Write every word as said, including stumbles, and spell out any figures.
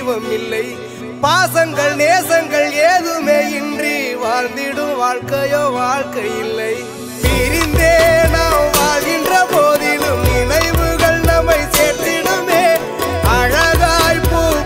தெய்வம் இல்லை. பாசங்கள் நேசங்கள் ஏதுமே இன்றி வாழ்ந்திடும் வாழ்க்கையோ வாழ்க்கை இல்லை.